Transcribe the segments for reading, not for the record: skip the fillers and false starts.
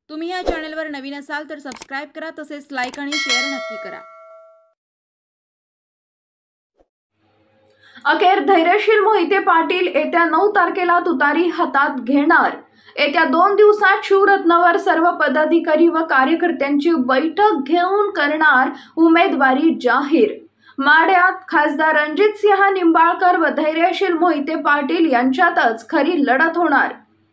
तुम्ही या चॅनलवर नवीन असाल तर सबस्क्राइब करा, तसेच लाईक आणि शेअर नक्की करा। अखेर धैर्यशील मोहिते पाटील येत्या 9 तारखेला तुतारी हातात घेणार। येत्या 2 दिवसात शिवरत्नवर सर्व पदाधिकारी व कार्यकर्त्यांची बैठक घेऊन करणार उमेदवारी जाहीर। माढ्यात खासदार रणजितसिंह निंबाळकर व धैर्यशील मोहिते पाटील यांच्यातच खरी लढत होणार।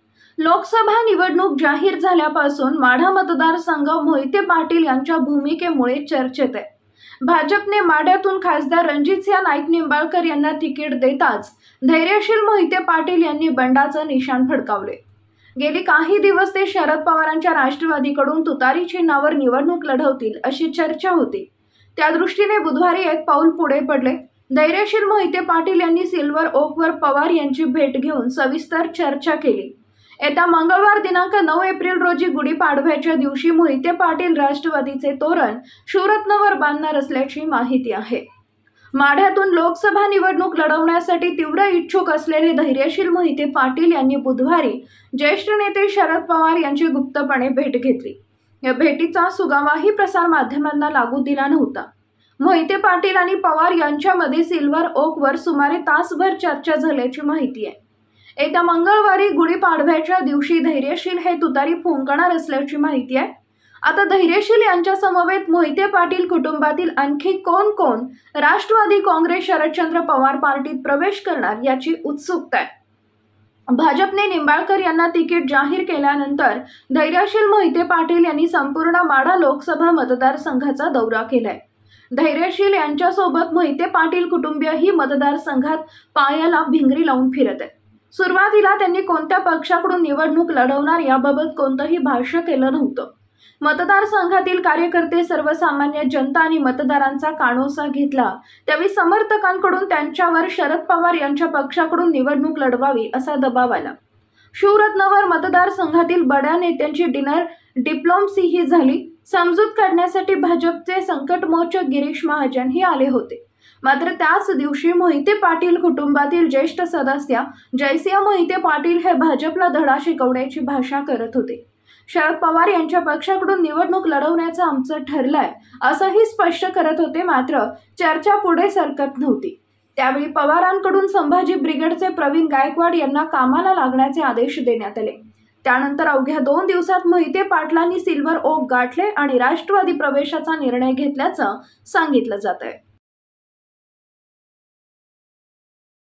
लोकसभा निवडणूक जाहीर झाल्यापासून माढा मतदारसंघ मोहिते पाटील यांच्या भूमिकेमुळे चर्चेत आहे। भाजपने माढ्यातून खासदार रणजितसिंह नाईक निंबाळकर यांना तिकीट देताच धैर्यशील मोहिते पाटील यांनी बंडाचं निशाण फडकावले। गेली काही दिवस ते शरद पवारांच्या राष्ट्रवादीकडून तुतारी चिन्हावर निवडणूक लढवतील अशी चर्चा होती। त्या दृष्टीने बुधवारी एक पाऊल पुढे पडले। धैर्यशील मोहिते पाटील यांनी सिल्वर ओकवर पवार यांची भेट घेऊन सविस्तर चर्चा केली। येत्या मंगळवार दिनांक 9 एप्रिल रोजी गुढीपाडव्याच्या दिवशी मोहिते पाटील राष्ट्रवादीचे तोरण शिवरत्नवर बांधणार असल्याची माहिती आहे। माढ्यातून लोकसभा निवडणूक लढवण्यासाठी तीव्र इच्छुक असलेले धैर्यशील मोहिते पाटील यांनी बुधवारी ज्येष्ठ नेते शरद पवार यांची गुप्तपणे भेट घेतली। या भेटीचा सुगावाही प्रसार माध्यमांना लागू दिला नव्हता। मोहिते पाटील आणि पवार यांच्यामध्ये सिल्वर ओकवर सुमारे तासभर चर्चा झाल्याची माहिती आहे। येत्या मंगळवारी गुढीपाडव्याच्या दिवशी धैर्यशील हे तुतारी फुंकणार असल्याची माहिती आहे। आता धैर्यशील यांच्या समवेत मोहिते पाटील कुटुंबातील आणखी कोण राष्ट्रवादी काँग्रेस शरदचंद्र पवार पार्टीत प्रवेश करणार याची उत्सुकता आहे। भाजपने निंबाळकर यांना तिकीट जाहीर केल्यानंतर धैर्यशील मोहिते पाटील यांनी संपूर्ण माढा लोकसभा मतदारसंघाचा दौरा केलाय। धैर्यशील यांच्यासोबत मोहिते पाटील कुटुंबीयही मतदारसंघात पायाला भिंगरी लावून फिरत आहेत। सुरुवातीला त्यांनी कोणत्या पक्षाकडून निवडणूक लढवणार याबाबत कोणतंही भाष्य केलं नव्हतं। मतदारसंघातील कार्यकर्ते, सर्वसामान्य जनता आणि मतदारांचा कानोसा घेतला त्यावेळी समर्थकांकडून त्यांच्यावर शरद पवार यांच्या पक्षाकडून निवडणूक लढवावी असा दबाव आला। शिवरत्नवर मतदारसंघातील बड्या नेत्यांची डिनर डिप्लोमसी ही झाली। समजूत काढण्यासाठी भाजपचे संकटमोचक गिरीश महाजन ही आले होते। मात्र त्याच दिवशी मोहिते पाटील कुटुंबातील ज्येष्ठ सदस्य जयसिंह मोहिते पाटील हे भाजपला धडा शिकवण्याची भाषा करत होते। शरद पवार यांच्या पक्षाकडून निवडणूक लढवण्याचं आमचं ठरलंय असंही स्पष्ट करत होते। मात्र चर्चा पुढे सरकत नव्हती। त्यावेळी पवारांकडून संभाजी ब्रिगेडचे प्रवीण गायकवाड यांना कामाला लागण्याचे आदेश देण्यात आले। त्यानंतर अवघ्या 2 दिवसात मोहिते पाटलांनी सिल्वर ओक गाठले आणि राष्ट्रवादी प्रवेशाचा निर्णय घेतल्याचं सांगितलं जात आहे।